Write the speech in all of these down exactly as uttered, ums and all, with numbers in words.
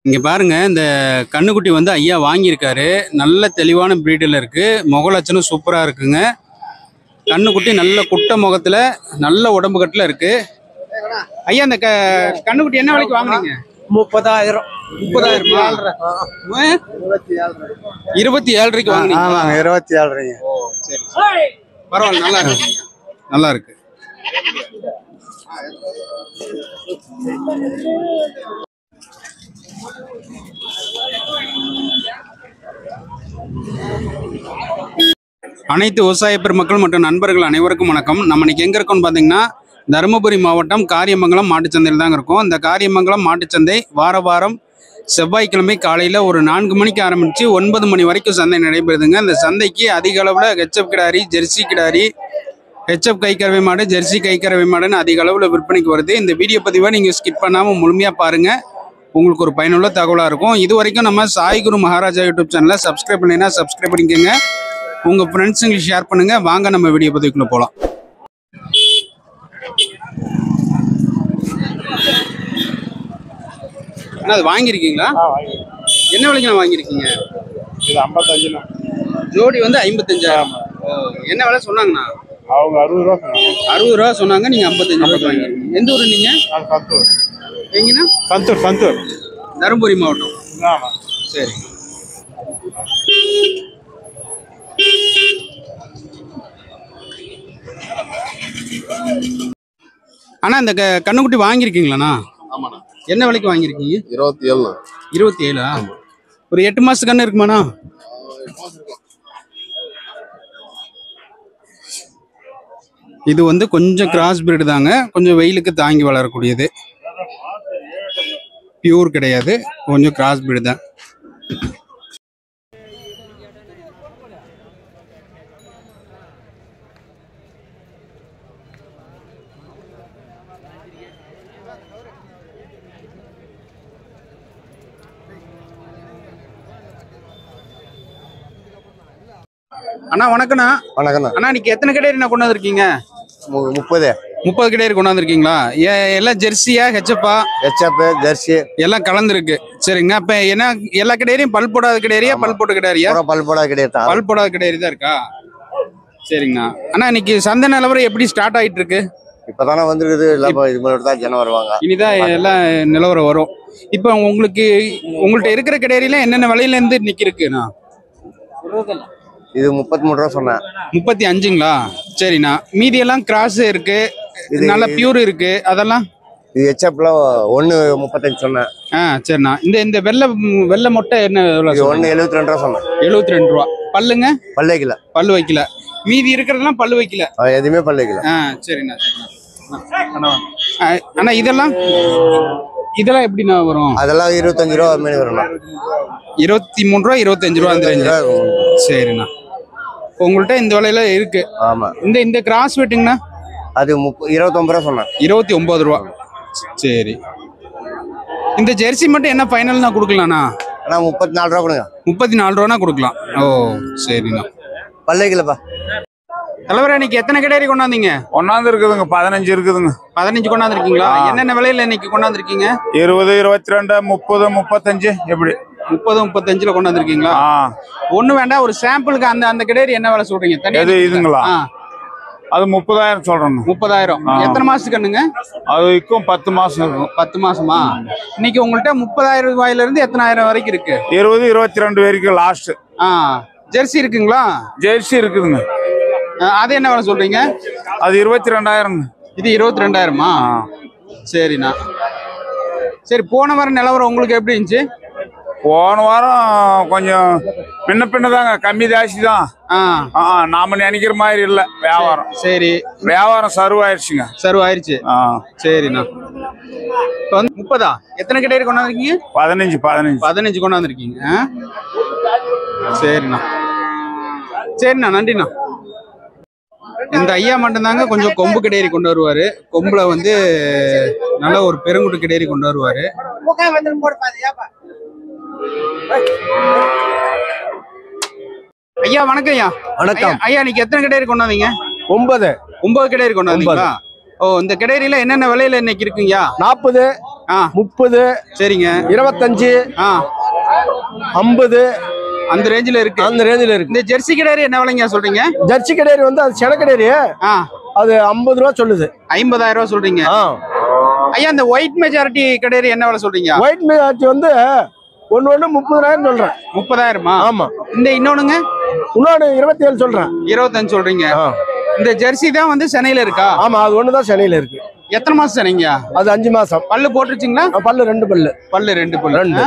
இங்க பாருங்க, இந்த கண்ணுக்குட்டி வந்து ஐயா வாங்கியிருக்காரு. நல்ல தெளிவான பிரீடில் இருக்கு. முகலட்சணம் சூப்பரா இருக்குங்க. கண்ணுக்குட்டி நல்ல குட்டை முகத்துல நல்ல உடம்பு கட்டுல இருக்கு. ஐயா இந்த கண்ணுக்குட்டி என்ன விலைக்கு வாங்குனீங்க? முப்பதாயிரம். முப்பதாயிரம் இருபத்தி ஏழு ரூபாய்க்கு வாங்குனீங்க? இருபத்தி ஏழு ரூபாய். சரி, பரவாயில்ல, நல்லா இருக்கு, நல்லா இருக்கு. அனைத்து விவசாய பெருமக்கள் மற்றும் நண்பர்கள் அனைவருக்கும் வணக்கம். நம்ம இன்னைக்கு எங்க இருக்கோம்னு பாத்தீங்கன்னா, தருமபுரி மாவட்டம் காரியமங்கலம் மாட்டுச்சந்தையில் தாங்க இருக்கும். இந்த காரியமங்கலம் மாட்டுச்சந்தை வார வாரம் செவ்வாய்க்கிழமை காலையில் ஒரு நான்கு மணிக்கு ஆரம்பித்து ஒன்பது மணி வரைக்கும் சந்தை நடைபெறுதுங்க. இந்த சந்தைக்கு அதிக அளவில் ஹெச்எப் கிடாரி, ஜெர்சி கிடாரி, ஹெச்எப் கைக்கறவை மாடு, ஜெர்சி கைக்கறவை மாடுன்னு அதிக அளவில் விற்பனைக்கு வருது. இந்த வீடியோ பதிவை நீங்கள் ஸ்கிப் பண்ணாமல் முழுமையாக பாருங்கள், உங்களுக்கு ஒரு பயனுள்ள தகவலாக இருக்கும். இது வரைக்கும் நம்ம சாய் குரு மகாராஜா யூடியூப் சேனலை சப்ஸ்கிரைப் பண்ணினா சப்ஸ்கிரைப் பண்ணிக்கோங்க, உங்கள் ஃப்ரெண்ட்ஸுங்களுக்கு ஷேர் பண்ணுங்கள். வாங்க நம்ம வீடியோ பதிவுக்குள்ளே போகலாம். அண்ணா அது வாங்கியிருக்கீங்களா? என்ன விலைக்கு நான் வாங்கியிருக்கீங்க? இது ஐம்பத்தஞ்சுண்ணா. ஜோடி வந்து ஐம்பத்தஞ்சாயிரம். என்ன விலை சொன்னாங்கண்ணா? அவங்க அறுபது ரூபா சொன்னாங்க. அறுபது ரூபா சொன்னாங்க, நீங்கள் ஐம்பத்தஞ்சு ரூபா வாங்கிருக்கீங்க. எந்த ஊர் நீங்கள்? சந்தூர். எங்கண்ணா? சந்தூர். சந்தூர் தருமபுரி மாவட்டம். ஆமாம். சரி. அண்ணா இந்த கண்ணுக்குட்டி வாங்கியிருக்கீங்களாண்ணா? ஆமாண்ணா. என்ன விலைக்கு வாங்கியிருக்கீங்க? இருபத்தி ஏழு. இருபத்தி ஏழா? ஒரு எட்டு மாசத்து கண்ணு இருக்குமாண்ணா? இது வந்து கொஞ்சம் கிராஸ் பிரீடு தாங்க, கொஞ்சம் வெயிலுக்கு தாங்கி வளரக்கூடியது. பியூர் கிடையாது, கொஞ்சம் கிராஸ் பிரீடு தான். அண்ணா வணக்கண்ணா. வணக்கண்ணா. அண்ணா இன்னைக்கு எத்தனை கிடையாது நான் கொண்டு வந்திருக்கீங்க? முப்பது. முப்பது கிடையாது கொண்டு வந்திருக்கீங்களா? எல்லாம் ஜெர்சியா ஹெச்எப்பா? ஹெச்எப் ஜெர்சி எல்லாம் கலந்துருக்கு. சரிங்க. அப்ப என்ன எல்லா கிடையாரியும் பல் போடாத கிடையாரியா பல் போட்ட கிடையாரியா? பல் போடாத கிடையாது. பல் போடாத கிடையாது தான் இருக்கா? சரிங்கண்ணா. அண்ணா இன்னைக்கு சந்தை நிலவரம் எப்படி ஸ்டார்ட் ஆயிட்டு இருக்கு? இப்பதானே வந்துருக்குது. இதுதான் ஜனம் வருவாங்க. இனிதான் எல்லாம் நிலவரம் வரும். இப்ப உங்களுக்கு உங்கள்ட்ட இருக்கிற கிடையாரில என்னென்ன விலையில இருந்து இன்னைக்கு இருக்குண்ணா? இது முப்பத்தி மூணு ரூபா சொன்னேன். முப்பத்தி அஞ்சுங்களா? சரிண்ணா. மீதி எல்லாம் கிராஸ் இருக்கு, நல்ல பியூர் இருக்கு, அதெல்லாம் இது ஹெச்எப்ல ஒன்னு முப்பத்தஞ்சு சொன்னேன். ஆ சரிண்ணா. இந்த இந்த வெள்ளை வெள்ளை மொட்டை என்ன ஒன்னு எழுபத்தி ரெண்டு ரூபா சொன்னேன். எழுபத்தி ரெண்டு ரூபா. பல்லுங்க? பல்லு வைக்கல. பல்லு வைக்கல. மீதி இருக்கிறதெல்லாம் பல்லு வைக்கல. எதுவுமே பல்லு வைக்கல. ஆ சரிண்ணா. சரிண்ணா. அண்ணா இதெல்லாம் இதெல்லாம் எப்படிண்ணா வரும்? அதெல்லாம் இருபத்தஞ்சு ரூபா மீன் வரும்ண்ணா. இருபத்தி மூணு ரூபா இருபத்தஞ்சு ரூபா அந்த ரேஞ்சு. சரிண்ணா. உங்கள்கிட்ட இந்த விலையில இருக்கு. ஆமா. இந்த இந்த கிராஸ் வெட்டுங்கண்ணா? அது முப்ப இருபத்தொன்பது ரூபா சொன்னேன். இருபத்தி ஒன்பது ரூபா. சரி. இந்த ஜெர்சி மட்டும் என்ன ஃபைனல்னா கொடுக்கலாண்ணா? அண்ணா முப்பத்தி நாலு ரூபா கொடுங்க. முப்பத்தி நாலு ரூபானா கொடுக்கலாம். ஓ சரிண்ணா. பல்லு வைக்கலப்பா. தலைவரா இன்னைக்கு எத்தனை கிடையாது கொண்டாந்தீங்க? ஒன்னாந்து இருக்குதுங்க, பதினஞ்சு இருக்குதுங்க. பதினஞ்சு கொண்டாந்துருக்கீங்களா? என்னென்ன விலையில இன்னைக்கு கொண்டாந்துருக்கீங்க? இருபது, இருபத்தி ரெண்டு, முப்பது, முப்பத்தஞ்சு. எப்படி? முப்பது முப்பத்தஞ்சுல கொண்டாந்துருக்கீங்களா? ஒண்ணு வேண்டாம், ஒரு சாம்பிளுக்கு அந்த அந்த கிடையாது என்ன விலை சொல்றீங்க? எது இதுங்களா? அது முப்பதாயிரம் சொல்றேன். முப்பதாயிரம். எத்தனை மாசத்துக்கு கண்ணுங்க? அது இருக்கும் பத்து மாசம் இருக்கும். பத்து மாசமா? இன்னைக்கு உங்கள்கிட்ட முப்பதாயிரம் ரூபாயில இருந்து எத்தனாயிரம் வரைக்கும் இருக்கு? இருபது, இருபத்தி ரெண்டு வரைக்கும் லாஸ்ட். ஜெர்சி இருக்குங்களா? ஜெர்சி இருக்குதுங்க. அது என்ன விலை சொல்றீங்க? அது இருபத்தி ரெண்டாயிரம். இது இருபத்தி ரெண்டாயிரமா? சரிண்ணா. சரி, போன வாரம் நிலவரம் உங்களுக்கு எப்படி இருந்துச்சு? போன வாரம் கொஞ்சம் பின்ன பின்னதாங்க, கம்மி ஜாஸ்தி தான். நாம நினைக்கிற மாதிரி இல்ல வியாபாரம். சரி, வியாபாரம் சர்வாயிருச்சுங்க. சர்வாயிருச்சு. சரிண்ணா. இப்போ வந்து முப்பதா? எத்தனை கிடையாது கொண்டாந்துருக்கீங்க? பதினஞ்சு. பதினஞ்சு பதினஞ்சு கொண்டாந்துருக்கீங்க. சரிண்ணா. சரிண்ணா, நன்றிண்ணா. இந்த ஐயா மட்டும்தாங்க கொஞ்சம் கொம்பு கிடையாது கொண்டு வருவாரு. கொம்புல வந்து நல்ல ஒரு பெருங்குட்டு கிடையாது கொண்டு வருவாரு. ஐயா வணக்கம். ஐயா வணக்கம். ஐயா இன்னைக்கு எத்தனை கிடையாது கொண்டாந்தீங்க? ஒன்பது. ஒன்பது கிடையாது கொண்டாந்தீங்களா? ஓ, இந்த கிடேரியில என்னென்ன விலையில இன்னைக்கு இருக்குங்கய்யா? நாற்பது, ஆ, முப்பது, சரிங்க, இருபத்தஞ்சு, ஆ, ஐம்பது அந்த ரேஞ்சில இருக்கு. அந்த ரேஞ்சில் இருக்கு. இந்த ஜெர்சி கிடேரி என்ன விலைங்க சொல்றீங்க? ஜெர்சி கிடேரி வந்து அது சென கிடேரி, ஆ, அது ஐம்பது ரூபா சொல்லுது. ஐம்பதாயிரம் ரூபாய் சொல்றீங்க. ஐயா, இந்த ஒயிட் மெஜாரிட்டி கிடேரி என்ன விலை சொல்றீங்க? ஒயிட் மெஜாரிட்டி வந்து ஒன்னு ஒண்ணு முப்பதாயிரம் சொல்றேன். முப்பதாயிரமா? ஆமா. இந்த இன்னொன்னுங்க இன்னொன்னு இருபத்தி ஏழு சொல்றேன். இருபத்தஞ்சு சொல்றீங்க. இந்த ஜெர்சி தான் வந்து சென்னையில இருக்கா? ஆமா, அது ஒண்ணுதான் சென்னையில இருக்கு. எத்தனை மாசம் சென்னைங்க? அது அஞ்சு மாசம். பல்லு போட்டுருச்சுங்களா? பல்லு ரெண்டு பல்லு. பல்லு ரெண்டு பல்லு. ரெண்டு.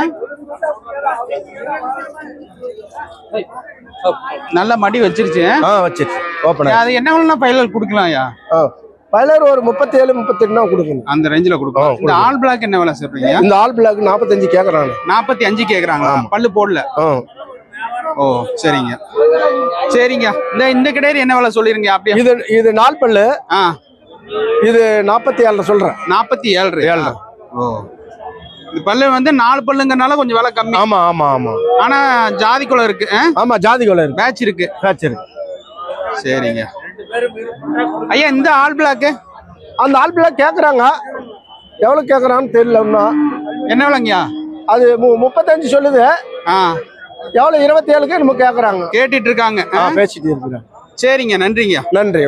நல்ல மடி வச்சிருச்சு. ஆ, வச்சிருச்சு. ஓபன். அது என்ன வேணா பைலர் கொடுக்கலாம்யா? பைலர் ஒரு முப்பத்தி ஏழு முப்பத்தி எட்டு கொடுக்கணும். அந்த ரேஞ்சில கொடுக்கலாம். இந்த ஆல் பிளாக் என்ன விலை சொல்றீங்க? இந்த ஆல் பிளாக் நாற்பத்தஞ்சு கேக்குறாங்க. நாற்பத்தி அஞ்சு கேக்குறாங்க. பல்லு போடல. ஓ, சரிங்க சரிங்க. இந்த இந்த கிடேரி என்ன விலை சொல்லிருங்க? அப்படியே இது இது நாலு பல்லு. ஆ, இது நாற்பத்தி ஏழு சொல்றேன். நாற்பத்தி ஏழு ஏழு. ஓ, இந்த பல்லு வந்து நாலு பல்லுங்கறனால கொஞ்சம் விலை கம்மி. ஆமா ஆமா ஆமா. ஆனா ஜாதி குலம் இருக்கு. ஆமா, ஜாதி குலம் இருக்கு. பேட்ச் இருக்கு. பேட்ச் இருக்கு. சரிங்க ஐயா. இந்த ஆல் பிளாக், அந்த ஆல் பிளாக் கேக்குறாங்க. எவ்வளவு கேக்குறான்னு தெரியல இன்னும். என்ன விலைங்கயா? அது முப்பத்தஞ்சு சொல்லுது. ஆ, எவ்வளவு இருபத்தி ஏழுக்கு நம்ம கேக்குறாங்க. கேட்டுட்டு இருக்காங்க. பேசிட்டு இருக்கிறாங்க. சரிங்க, நன்றிங்க. நன்றி.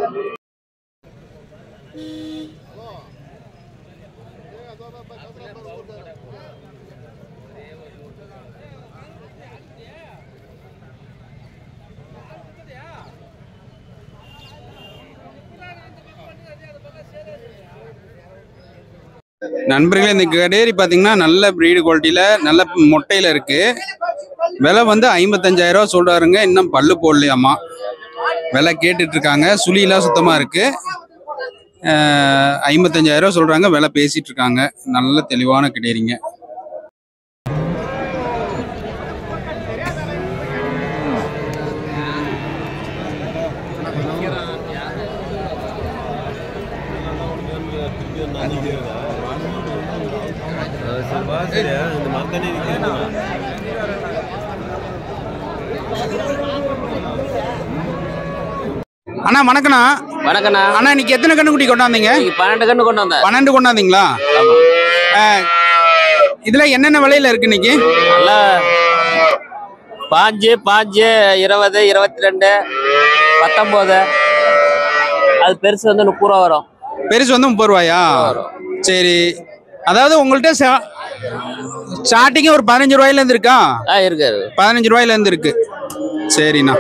நண்பர்களே, இந்த கடேரி பார்த்தீங்கன்னா நல்ல பிரீடு குவாலிட்டியில நல்ல மொட்டையில இருக்கு. விலை வந்து ஐம்பத்தஞ்சாயிரம் ரூபா சொல்றாருங்க. இன்னும் பல்லு போடலையாமா. விலை கேட்டுட்டு இருக்காங்க. சுழியெல்லாம் சுத்தமா இருக்கு. ஐம்பத்தஞ்சாயிரம் ரூபா சொல்றாங்க. விலை பேசிட்டு இருக்காங்க. நல்ல தெளிவான கடேரிங்க. அண்ணா வணக்கண்ணா. வணக்கண்ணா. அண்ணா, இன்னைக்கு எத்தனை கண்ணுக்குட்டி கொண்டாந்தீங்க? பன்னெண்டு கண்ணு கொண்டு வந்தேன். பன்னெண்டு கொண்டாந்தீங்களா? இதுல என்னென்ன விலையில இருக்கு இன்னைக்கு? நல்ல பாஞ்சு பாஞ்சு இருபது இருபத்தி ரெண்டு பத்தொன்பது. அது பெருசு வந்து முப்பது ரூபா வரும். பெருசு வந்து முப்பது ரூபாயா? சரி. அதாவது உங்கள்கிட்ட ஸ்டார்டிங் ஒரு பதினஞ்சு ரூபாயில இருந்து இருக்கா? இருக்கு. பதினஞ்சு ரூபாயில இருந்து இருக்கு. சரிண்ணா.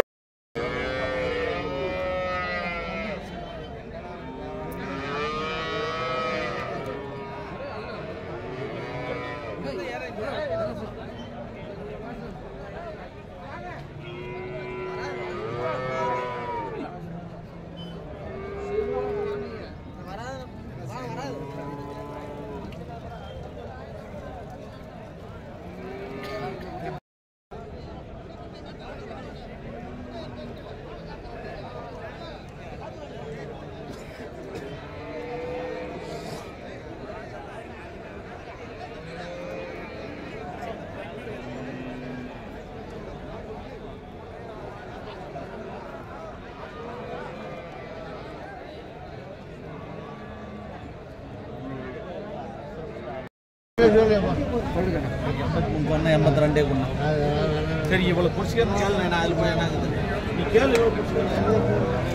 எண்பத்தி ரெண்டே கொண்டு சரி. இவ்வளவு குடிச்சுக்கிறது கேள்வி. நான் அதில் போய் என்ன நீ கேள்வி எவ்வளோ குடிச்சுக்கிறேன்.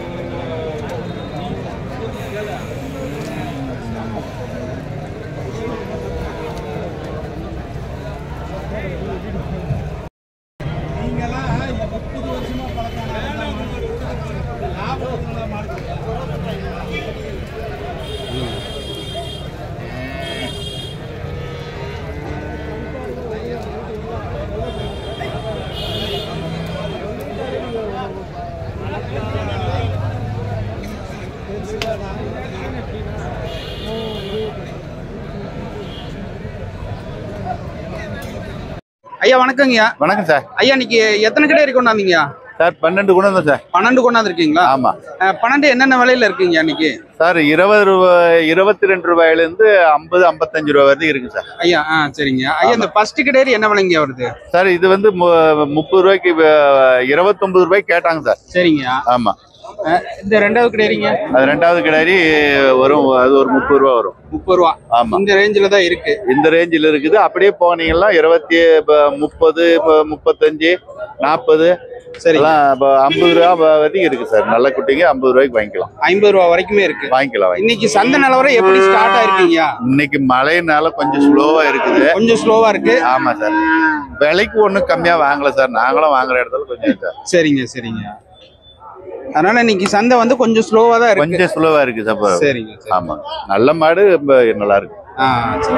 ஐயா வணக்கங்கய்யா. வணக்கம் சார். ஐயா, இன்னைக்கு எத்தனை கடை கொண்டாந்தீங்க சார்? பன்னெண்டு கொண்டு வந்தோம் சார். பன்னெண்டு கொண்டாந்துருக்கீங்களா? ஆமா. பன்னெண்டு என்னென்ன விலையில இருக்குங்க இன்னைக்கு? சார் இருபது ரூபாய் இருபத்தி ரெண்டு ரூபாயில இருந்து ஐம்பது ஐம்பத்தஞ்சு ரூபாய் வரைக்கும் இருக்கு சார். ஐயா ஆ சரிங்க ஐயா. இந்த ஃபர்ஸ்ட் கடை என்ன விலைங்க வருது சார்? இது வந்து முப்பது ரூபாய்க்கு இருபத்தொன்பது ரூபாய்க்கு கேட்டாங்க சார். சரிங்க. ஆமா. இந்த ரெண்டாவது கிடையாதுங்க அது ரெண்டாவது கிடாரி வரும், அது ஒரு முப்பது ரூபா வரும். முப்பது ரூபா. ஆமா, இந்த ரேஞ்சில தான் இருக்கு. இந்த ரேஞ்சில் இருக்குது. அப்படியே போனீங்கன்னா இருபத்தி முப்பது முப்பத்தஞ்சு நாற்பது சரி ஐம்பது ரூபா வரைக்கும் இருக்கு சார். நல்ல குட்டிங்க ஐம்பது ரூபாய்க்கு வாங்கிக்கலாம். ஐம்பது ரூபா வரைக்குமே இருக்கு. வாங்கிக்கலாம். இன்னைக்கு சந்தை நிலவரம் எப்படி ஸ்டார்ட் ஆயிருக்கீங்க? இன்னைக்கு மழைனால கொஞ்சம் ஸ்லோவா இருக்குது. கொஞ்சம் ஸ்லோவா இருக்கு. ஆமா சார். விலைக்கு ஒண்ணும் கம்மியா வாங்கல சார். நாங்களும் வாங்குற இடத்துல கொஞ்சம் சார். சரிங்க சரிங்க. அதனால இன்னைக்கு சந்தை வந்து கொஞ்சம் ஸ்லோவா தான் இருக்கு. கொஞ்சம் ஸ்லோவா இருக்கு சார். சரிங்க. ஆமா, நல்ல மாடு நல்லா இருக்கு. ஆ சரி.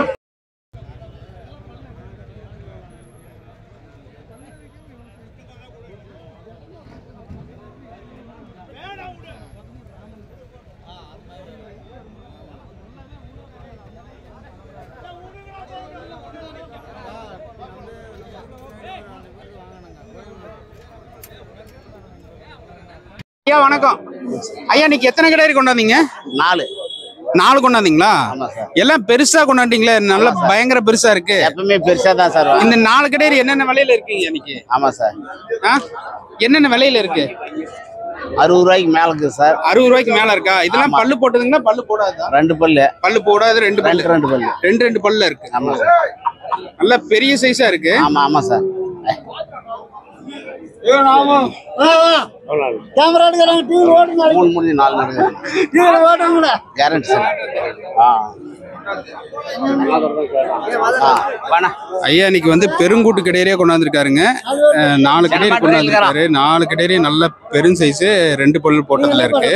ஐயா வணக்கம். ஐயா இன்னைக்கு எத்தனை கிடாரி கொண்டாந்தீங்க? நாலு நாலு கொண்டாந்தீங்களா? எல்லாம் பெருசா கொண்டாந்தீங்களா? நல்ல பயங்கர பெருசா இருக்கு. எப்பவுமே பெருசா தான் சார். இந்த நாலு கிடாரி என்னென்ன விலையில இருக்கீங்க இன்னைக்கு? ஆமா சார். என்னென்ன விலையில இருக்கு? அறுபது ரூபாய்க்கு மேல இருக்கு சார். அறுபது ரூபாய்க்கு மேல இருக்கா? இதெல்லாம் பல்லு போட்டதுங்களா பல்லு போடாதா? ரெண்டு பல்லு. பல்லு போடாது ரெண்டு பல்லு. ரெண்டு பல்லு. ரெண்டு ரெண்டு பல்ல இருக்கு. ஆமா. நல்ல பெரிய சைஸா இருக்கு. ஆமா ஆமா சார். மூணு முடிஞ்சு நாலு நடக்குது. Guarantee sir. ஐயா இன்னைக்கு வந்து பெருங்கூட்டு கிடையரே கொண்டாந்துருக்காருங்க. நாலு கிடையரி கொண்டாந்துருக்காரு. நாலு கிடையரி நல்ல பெரும் சைஸ், ரெண்டு பல்லு போட்டதுல இருக்கு.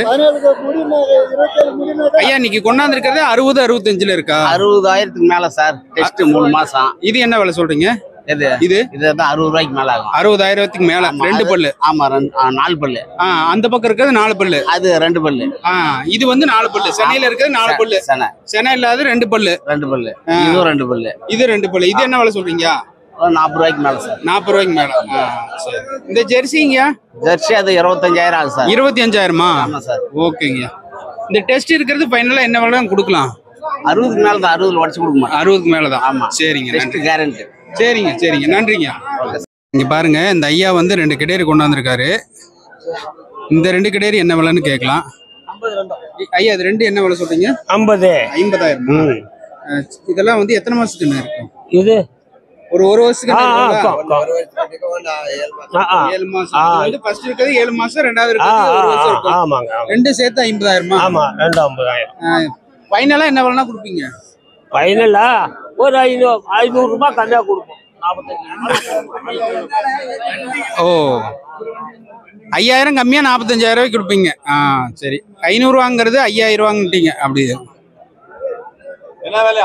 ஐயா இன்னைக்கு கொண்டாந்துருக்கிறது அறுபது அறுபத்தஞ்சுல இருக்கா? அறுபதாயிரத்துக்கு மேல சார். டெஸ்ட் மூணு மாசம். இது என்ன விலை சொல்றீங்க? இது இது இதுதான் அறுபது ரூபாய்க்கு மேல ஆகும். அறுபதாயிரத்துக்கு மேல ரெண்டு பல்லு. ஆமா, நாலு பல்லு. அந்த பக்கம் இருக்கிறது நாலு பல்லு. அது ரெண்டு பல்லு. இது வந்து நாலு பல்லு. சென்னையில இருக்கிறது நாலு பல்லு. சென்னை இல்லாத ரெண்டு பல்லு. ரெண்டு பல்லு. இதுவும் ரெண்டு பல்லு. இது ரெண்டு பல்லு. இது என்ன விலை சொல்றீங்க? நாற்பது ரூபாய்க்கு மேல சார். நாற்பது ரூபாய்க்கு மேல. இந்த ஜெர்சிங்க? ஜெர்சி அது இருபத்தஞ்சாயிரம் ஆகும் சார். இருபத்தி அஞ்சாயிரமா? ஆமா சார். ஓகேங்க. இந்த டெஸ்ட் இருக்கிறது ஃபைனலா என்ன விலை கொடுக்கலாம்? அறுபதுக்கு மேல தான். அறுபதுல உடச்சு கொடுக்க மாட்டோம். அறுபதுக்கு மேலதான். ஆமா. சரிங்க. Test guarantee. சரிங்க சரிங்க. நன்றிங்க. இங்க பாருங்க, இந்த ஐயா வந்து ரெண்டு கிடேரி கொண்டாந்துருக்காரு. இந்த ரெண்டு கிடேரி என்ன விலைன்னு கேட்கலாம். ஐயா இது ரெண்டு என்ன விலை சொல்றீங்க? ஐம்பது. ஐம்பதாயிரம். இதெல்லாம் வந்து எத்தனை மாசத்துக்கு இருக்கும்? இது ஒரு ஒரு வருஷத்துக்கு ஏழு மாசம். ஃபர்ஸ்ட் இருக்கிறது ஏழு மாசம், ரெண்டாவது இருக்கிறது ஒரு வருஷம் இருக்கும். ரெண்டு சேர்த்து ஐம்பதாயிரமா? ஆமா, ரெண்டு ஐம்பதாயிரம். ஃபைனலா என்ன விலைனா கொடுப்பீங்க? ஃபைனலா ஒரு ஐநூறு ஐநூறு ரூபாய் கம்மியா கொடுப்போம். ஓ, ஐயாயிரம் கம்மியா நாற்பத்தஞ்சாயிரம் ரூபாய்க்கு கொடுப்பீங்க. ஆ சரி. ஐநூறு ரூபாங்கிறது ஐயாயிரம் ரூபாங்கிட்டீங்க. அப்படி என்ன வேலையா?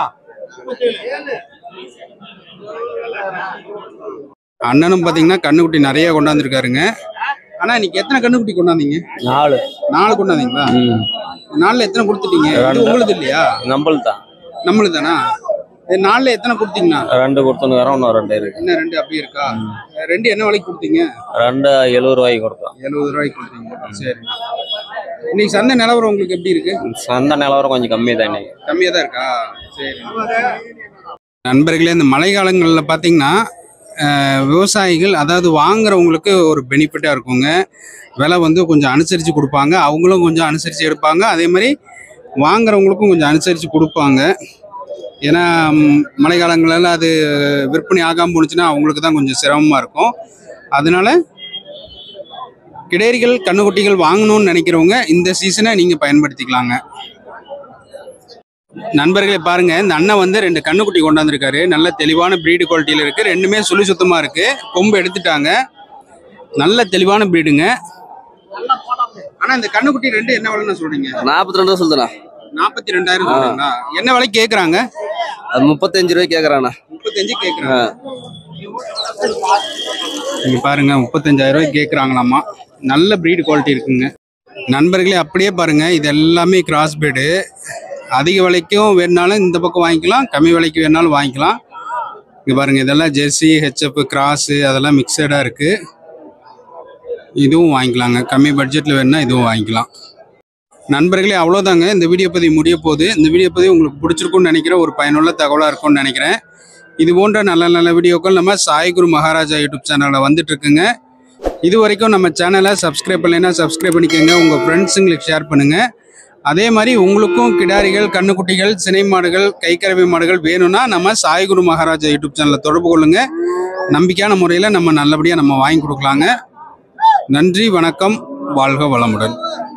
அண்ணனும் பாத்தீங்கன்னா கண்ணுக்குட்டி நிறைய கொண்டாந்துருக்காருங்க. ஆனா இன்னைக்கு எத்தனை கண்ணுக்குட்டி கொண்டாந்தீங்க? நாலு. நாலு கொண்டாந்தீங்களா? நாலுல எத்தனை கொடுத்துட்டீங்க? உங்களுக்கு இல்லையா? நம்மளுக்கு தான். நம்மளுக்கு தானா? நாலுல எத்தனை கொடுத்தீங்கன்னா? ரெண்டு கொடுத்தோன்னு இன்னும் ரெண்டு இருக்கு. என்ன ரெண்டு அப்படி இருக்கா? ரெண்டு என்ன விலைக்கு கொடுத்தீங்க? ரெண்டு எழுபது ரூபாய்க்கு கொடுத்தோம். எழுபது ரூபாய்க்கு கொடுத்தீங்க. சரி. இன்னைக்கு சந்தை நிலவரம் உங்களுக்கு எப்படி இருக்கு? சந்தை நிலவரம் கொஞ்சம் கம்மி தான். இன்னைக்கு கம்மியா தான் இருக்கா? சரி. நண்பர்களே, இந்த மழை காலங்களில் பார்த்தீங்கன்னா விவசாயிகள், அதாவது வாங்குறவங்களுக்கு ஒரு பெனிஃபிட்டாக இருக்குங்க. விலை வந்து கொஞ்சம் அனுசரித்து கொடுப்பாங்க. அவங்களும் கொஞ்சம் அனுசரித்து எடுப்பாங்க. அதே மாதிரி வாங்குறவங்களுக்கும் கொஞ்சம் அனுசரித்து கொடுப்பாங்க. ஏன்னா மழை காலங்களில் அது விற்பனை ஆகாமல் போணுச்சுன்னா அவங்களுக்கு தான் கொஞ்சம் சிரமமாக இருக்கும். அதனால கிடேரிகள் கண்ணுக்குட்டிகள் வாங்கணும்னு நினைக்கிறவங்க இந்த சீசனை நீங்கள் பயன்படுத்திக்கலாங்க. நண்பர்களே பாருங்க, இந்த அண்ணன் வந்து ரெண்டு கண்ணுக்குட்டி கொண்டாந்துருக்காரு. நல்ல தெளிவான பிரீடு குவாலிட்டியில் இருக்கு. ரெண்டுமே சுழி சுத்தமாக இருக்கு. கொம்பு எடுத்துட்டாங்க. நல்ல தெளிவான பிரீடுங்க. ஆனா இந்த கண்ணுக்குட்டி ரெண்டு என்ன விலைன்னு சொல்றீங்க? நாற்பத்தி ரெண்டு சொல்லுண்ணா. நாற்பத்தி ரெண்டாயிரம் சொல்றீங்களா? என்ன விலை கேட்குறாங்க? அது முப்பத்தஞ்சு ரூபாய் கேட்குறாண்ணா. முப்பத்தஞ்சு கேட்குறாங்க. இங்க பாருங்க, முப்பத்தஞ்சாயிரம் ரூபாய் கேட்குறாங்களாமா. நல்ல பிரீடு குவாலிட்டி இருக்குங்க. நண்பர்களே அப்படியே பாருங்க, இது எல்லாமே கிராஸ் பிரீடு. அதிக விலைக்கும் வேணுனாலும் இந்த பக்கம் வாங்கிக்கலாம், கம்மி விலைக்கு வேணாலும் வாங்கிக்கலாம். இங்கே பாருங்கள், இதெல்லாம் ஜெர்சி, ஹெச்எஃப், கிராஸு அதெல்லாம் மிக்சடாக இருக்குது. இதுவும் வாங்கிக்கலாங்க. கம்மி பட்ஜெட்டில் வேணுன்னா இதுவும் வாங்கிக்கலாம். நண்பர்களே அவ்வளோதாங்க, இந்த வீடியோ பதிவு முடிய போகுது. இந்த வீடியோ பதிவு உங்களுக்கு பிடிச்சிருக்குன்னு நினைக்கிறேன். ஒரு பயனுள்ள தகவலாக இருக்கும்னு நினைக்கிறேன். இது போன்ற நல்ல நல்ல வீடியோக்கள் நம்ம சாய்குரு மகாராஜா யூடியூப் சேனலில் வந்துட்டு இருக்குங்க. இது வரைக்கும் நம்ம சேனலை சப்ஸ்கிரைப் பண்ணலைன்னா சப்ஸ்கிரைப் பண்ணிக்கோங்க, உங்கள் ஃப்ரெண்ட்ஸுங்களுக்கு ஷேர் பண்ணுங்கள். அதே மாதிரி உங்களுக்கும் கிடாரிகள், கண்ணுக்குட்டிகள், சினை மாடுகள், கைக்கறவை மாடுகள் வேணும்னா நம்ம சாய்குரு மகாராஜா யூடியூப் சேனலை தொடர்பு கொள்ளுங்க. நம்பிக்கையான முறையில் நம்ம நல்லபடியாக நம்ம வாங்கி கொடுக்கலாங்க. நன்றி, வணக்கம், வாழ்க வளமுடன்.